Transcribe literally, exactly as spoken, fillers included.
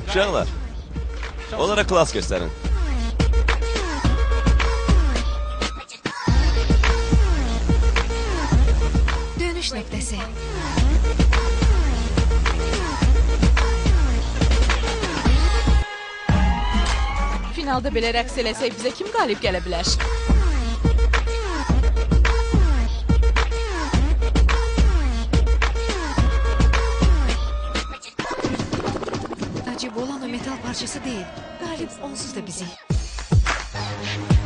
Uşaqlar, onlara klas göstərin. Dönüş nöqtəsi. Finalda belə rəqs eləsək bizə kim qalib gələ bilər? Acı olan o metal parçası değil. Galip onsuz da bizi.